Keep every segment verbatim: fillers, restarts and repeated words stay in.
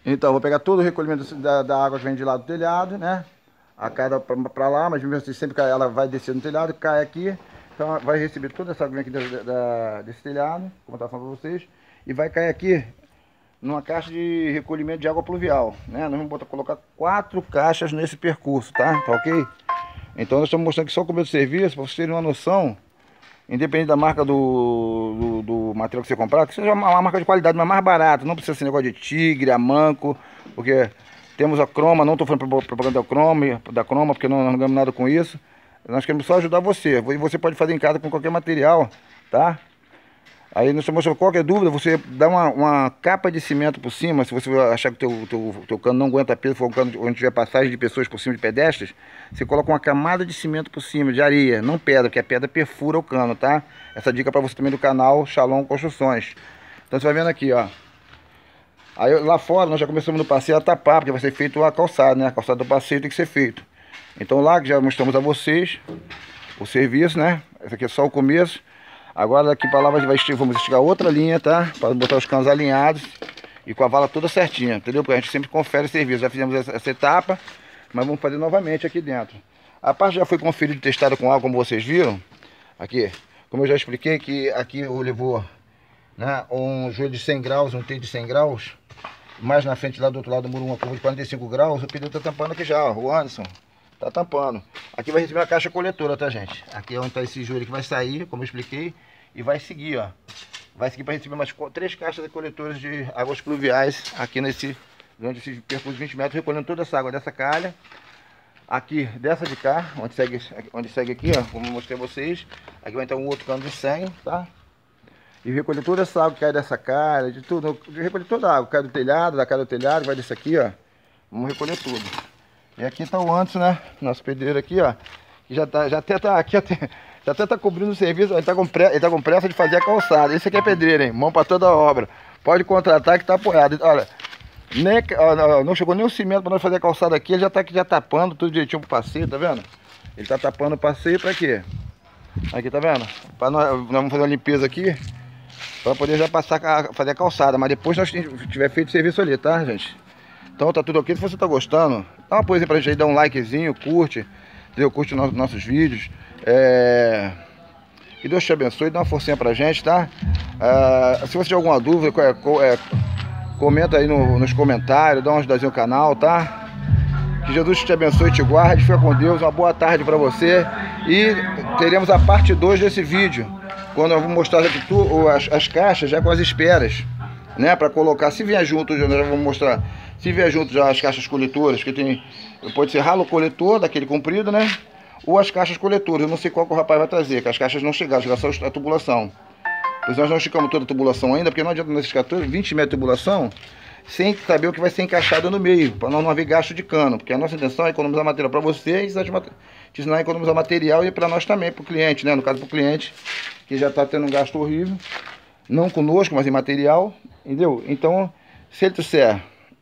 Então, vou pegar todo o recolhimento da, da água que vem de lá do telhado, né? A cara pra, pra lá, mas mesmo assim, sempre cai, ela vai descer no telhado, cai aqui. Então vai receber toda essa água aqui da, da, desse telhado, como eu estava falando pra vocês. E vai cair aqui numa caixa de recolhimento de água pluvial, né? Nós vamos botar, colocar quatro caixas nesse percurso, tá? Tá ok? Então nós estamos mostrando aqui só o começo do serviço, para vocês terem uma noção. Independente da marca do, do, do material que você comprar, que seja uma, uma marca de qualidade, mas mais barata. Não precisa ser negócio de Tigre, Amanco, porque temos a Croma. Não estou falando propaganda da Croma, da Croma, porque não, não ganhamos nada com isso. Nós queremos só ajudar você. E você pode fazer em casa com qualquer material, tá? Aí nós estamos mostrando qualquer dúvida, você dá uma, uma capa de cimento por cima. Se você achar que o teu, teu, teu cano não aguenta peso, for um cano onde tiver passagem de pessoas por cima de pedestres, você coloca uma camada de cimento por cima, de areia, não pedra, porque a pedra perfura o cano, tá? Essa dica para você também do canal Shalom Construções. Então você vai vendo aqui, ó. Aí lá fora nós já começamos no passeio a tapar, porque vai ser feito a calçada, né? A calçada do passeio tem que ser feito. Então lá que já mostramos a vocês o serviço, né? Esse aqui é só o começo. Agora daqui para lá vai esticar, vamos esticar outra linha, tá? Para botar os canos alinhados e com a vala toda certinha, entendeu? Porque a gente sempre confere o serviço. Já fizemos essa, essa etapa, mas vamos fazer novamente aqui dentro. A parte já foi conferida e testada com água, como vocês viram. Aqui, como eu já expliquei, que aqui eu levou, né, um joelho de cem graus, um T de cem graus. Mais na frente, lá do outro lado do muro, uma curva de quarenta e cinco graus. O pneu tá tampando aqui já, ó, o Anderson. Tá tampando. Aqui vai receber a caixa coletora, tá, gente? Aqui é onde tá esse joelho que vai sair, como eu expliquei. E vai seguir, ó. Vai seguir para receber mais três caixas coletoras de águas pluviais aqui nesse, durante esse percurso de vinte metros, recolhendo toda essa água dessa calha. Aqui, dessa de cá, onde segue, onde segue aqui, ó, como eu mostrei a vocês. Aqui vai ter um outro cano de cem, tá? E recolher toda essa água que cai dessa calha, de tudo. Recolher toda a água, cai do telhado, da calha do telhado, vai desse aqui, ó. Vamos recolher tudo. E aqui tá o Anderson, né? Nosso pedreiro aqui, ó. Que já, tá, já até tá aqui, até, já até tá cobrindo o serviço. Ele tá, com pressa, ele tá com pressa de fazer a calçada. Esse aqui é pedreiro, hein? Mão pra toda a obra. Pode contratar que tá apoiado. Olha, nem, ó, não chegou nem o cimento pra nós fazer a calçada aqui. Ele já tá aqui já tapando tudo direitinho pro passeio, tá vendo? Ele tá tapando o passeio pra quê? Aqui, tá vendo? Pra nós, nós vamos fazer uma limpeza aqui. Pra poder já passar a fazer a calçada. Mas depois nós tiver feito o serviço ali, tá, gente? Então tá tudo ok. Se você tá gostando, dá uma coisa pra gente aí, dá um likezinho, curte, entendeu? Curte os nossos vídeos. É... Que Deus te abençoe, dá uma forcinha pra gente, tá? É... Se você tiver alguma dúvida, é... É... comenta aí no... nos comentários, dá uma ajudazinha no canal, tá? Que Jesus te abençoe e te guarde, fica com Deus, uma boa tarde pra você. E teremos a parte dois desse vídeo, quando eu vou mostrar aqui tu, as, as caixas já com as esperas, né? Pra colocar, se vier junto, eu já vou mostrar. Se vier junto já as caixas coletoras, que tem, pode ser ralo coletor, daquele comprido, né? Ou as caixas coletoras, eu não sei qual que o rapaz vai trazer, que as caixas não chegaram, chegaram só a tubulação. Pois nós não esticamos toda a tubulação ainda, porque não adianta nós esticar vinte metros de tubulação, sem saber o que vai ser encaixado no meio, para nós não haver gasto de cano, porque a nossa intenção é economizar material para vocês, te ensinar a economizar material e para nós também, para o cliente, né? No caso para o cliente, que já está tendo um gasto horrível, não conosco, mas em material, entendeu? Então, se ele disser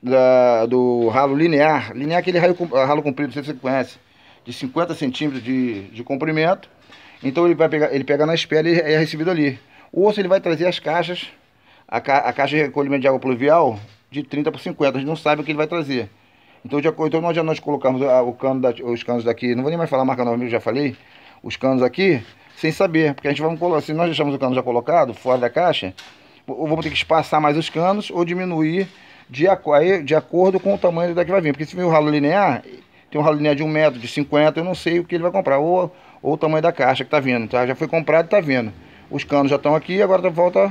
Da, do ralo linear, linear é aquele ralo, ralo comprido, não sei se você conhece, de cinquenta centímetros de, de comprimento. Então ele vai pegar, ele pega na espera e é recebido ali. Ou se ele vai trazer as caixas, a, ca, a caixa de recolhimento de água pluvial de trinta por cinquenta, a gente não sabe o que ele vai trazer. Então, de, então nós já nós colocamos o cano da, os canos daqui, não vou nem mais falar a marca nova, eu já falei, os canos aqui, sem saber, porque a gente vai colocar, se nós deixamos o cano já colocado, fora da caixa, ou vamos ter que espaçar mais os canos, ou diminuir De, de acordo com o tamanho daqui vai vir. Porque se vir o ralo linear, tem um ralo linear de um metro, de cinquenta, eu não sei o que ele vai comprar. Ou, ou o tamanho da caixa que tá vindo, tá? Já foi comprado e tá vindo. Os canos já estão aqui, agora volta,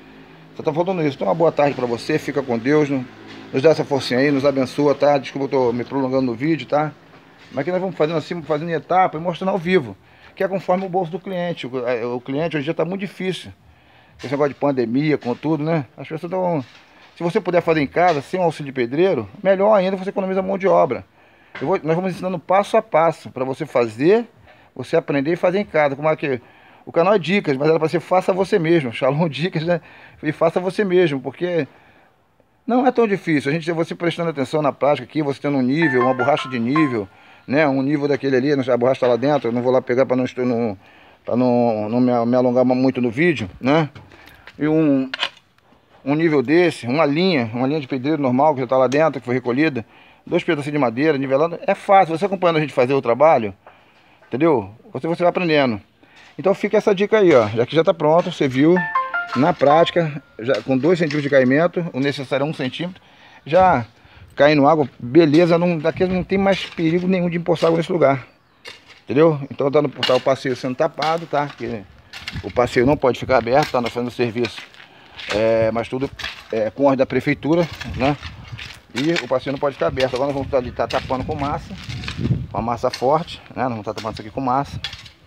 só tá faltando isso. Então uma boa tarde pra você, fica com Deus. Nos dá essa forcinha aí, nos abençoa, tá? Desculpa, eu tô me prolongando no vídeo, tá? Mas aqui nós vamos fazendo assim, fazendo em etapa e mostrando ao vivo. Que é conforme o bolso do cliente. O, o cliente hoje em dia tá muito difícil. Esse negócio de pandemia, com tudo, né? As pessoas estão... Se você puder fazer em casa, sem um auxílio de pedreiro, melhor ainda, você economiza mão de obra. Eu vou, nós vamos ensinando passo a passo, para você fazer, você aprender e fazer em casa. Como é que... O canal é dicas, mas era para ser faça você mesmo. Shalom dicas, né? E faça você mesmo, porque não é tão difícil. A gente, você prestando atenção na prática aqui, você tendo um nível, uma borracha de nível, né? Um nível daquele ali, a borracha está lá dentro, eu não vou lá pegar para não, não, não, não me, me alongar muito no vídeo, né? E um... um nível desse, uma linha, uma linha de pedreiro normal que já está lá dentro, que foi recolhida, dois pedacinhos de madeira, nivelando, é fácil. Você acompanhando a gente fazer o trabalho, entendeu? Você, você vai aprendendo. Então fica essa dica aí, ó, já que já está pronto, você viu, na prática, já com dois centímetros de caimento, o necessário é um centímetro, já caindo água, beleza, não, daqui não tem mais perigo nenhum de empoçar água nesse lugar, entendeu? Então tá, no, tá o passeio sendo tapado, tá? Porque o passeio não pode ficar aberto, tá? Nós fazendo serviço. É, mas tudo é, com ordem da prefeitura, né? E o passeio não pode ficar aberto. Agora nós vamos estar ali, tá tapando com massa, uma massa forte, né? Nós vamos estar tapando isso aqui com massa.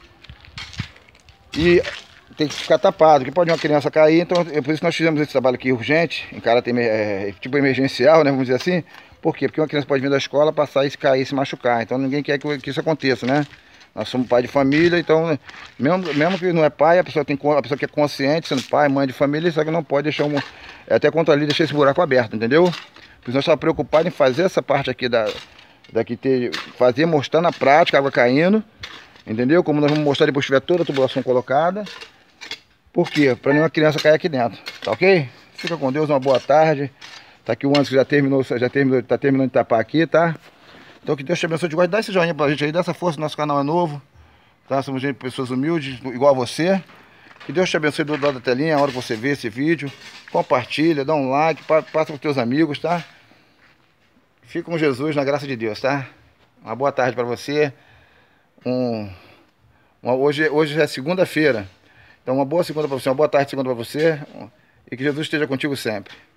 E tem que ficar tapado, que pode uma criança cair. Então é por isso que nós fizemos esse trabalho aqui urgente, em caráter é, tipo emergencial, né? Vamos dizer assim. Por quê? Porque uma criança pode vir da escola, passar e se cair, se machucar. Então ninguém quer que, que isso aconteça, né? Nós somos pai de família, então, mesmo, mesmo que não é pai, a pessoa, tem, a pessoa que é consciente, sendo pai, mãe de família, só que não pode deixar um, é, até contra ali, deixar esse buraco aberto, entendeu? Por isso nós estamos preocupados em fazer essa parte aqui, da, daqui ter, fazer, mostrar na prática, a água caindo, entendeu? Como nós vamos mostrar depois que tiver toda a tubulação colocada. Por quê? Para nenhuma criança cair aqui dentro, tá ok? Fica com Deus, uma boa tarde. Tá aqui o Anderson que já terminou, já terminou, tá terminando de tapar aqui, tá? Então que Deus te abençoe, de gosto, dá esse joinha pra gente aí, dá essa força, nosso canal é novo, tá? Somos gente, pessoas humildes, igual a você. Que Deus te abençoe do lado da telinha, a hora que você vê esse vídeo, compartilha, dá um like, passa para os teus amigos, tá? Fica com Jesus na graça de Deus, tá? Uma boa tarde para você. Um, uma, hoje, hoje é segunda-feira, então uma boa segunda para você, uma boa tarde segunda para você, e que Jesus esteja contigo sempre.